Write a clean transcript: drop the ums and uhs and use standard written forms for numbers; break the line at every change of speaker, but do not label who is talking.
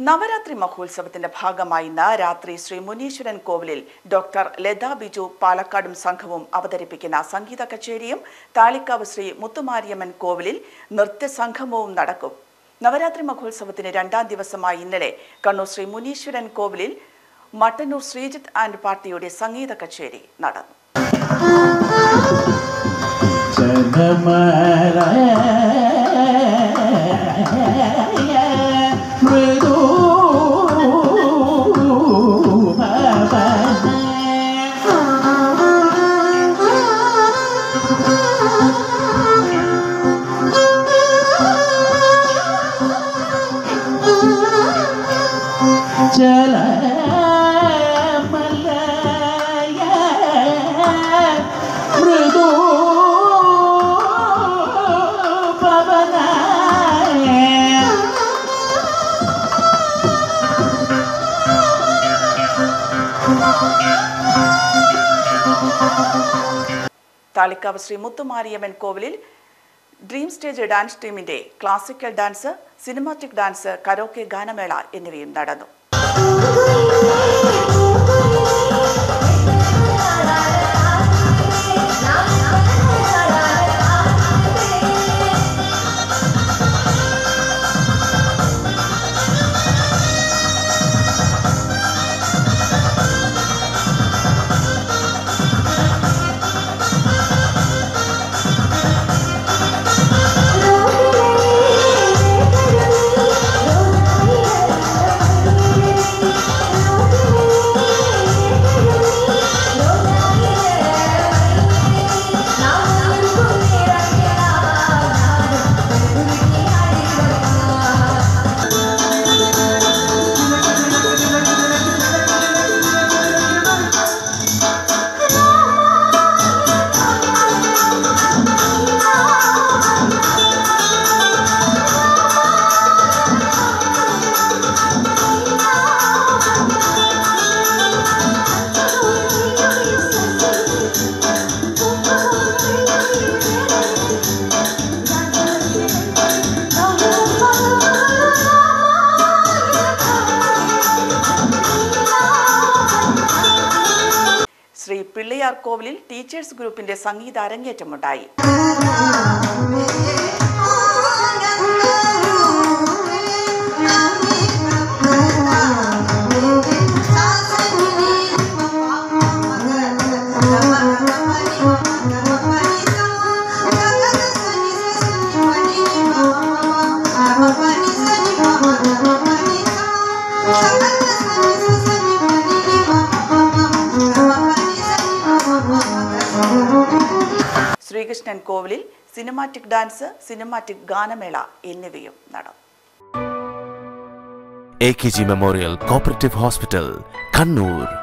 നവരാത്രി മഹോത്സവത്തിന്റെ ഭാഗമായി ഇന്ന് രാത്രി ശ്രീ മുനീശ്വരൻ കോവിലിൽ ഡോക്ടർ ലത ബിജു പാലക്കാടും സംഘവും അവതരിപ്പിക്കുന്ന സംഗീത കച്ചേരിയും താളിക്കാവ് ശ്രീ മുത്തുമാരിയമ്മൻ കോവിലിൽ നൃത്തസംഗമവും നടക്കും. നവരാത്രി മഹോത്സവത്തിന് രണ്ടാം ദിവസമായി ഇന്നലെ കണ്ണൂർ ശ്രീ മുനീശ്വരൻ കോവിലിൽ മട്ടന്നൂർ ശ്രീജിത്ത് ആൻഡ് പാർട്ടിയുടെ സംഗീത കച്ചേരി നടന്നു. താളിക്കാവ് ശ്രീ മുത്തുമാരിയമ്മൻ കോവിലിൽ ഡ്രീം സ്റ്റേജ് ഡാൻസ് ടീമിന്റെ classical dance, cinematic dance, karaoke ഗാനമേള എന്നിവയും നടന്നു. ശ്രീ പിള്ളയാർ കോവിലിൽ ടീച്ചേഴ്സ് ഗ്രൂപ്പിന്റെ സംഗീത അരങ്ങേറ്റമുണ്ടായി. ശ്രീകൃഷ്ണൻ കോവിലിൽ സിനിമാറ്റിക് ഡാൻസ്, സിനിമാറ്റിക് ഗാനമേള എന്നിവയും നടന്നു.
AKG memorial cooperative hospital, Kannur.